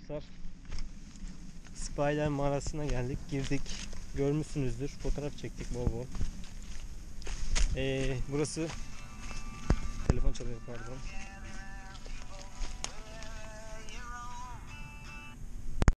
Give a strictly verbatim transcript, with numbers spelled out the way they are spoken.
dostlar. Spider mağarasına geldik, girdik. Görmüşsünüzdür. Fotoğraf çektik bol bol. Ee, burası telefon çalıyor, pardon.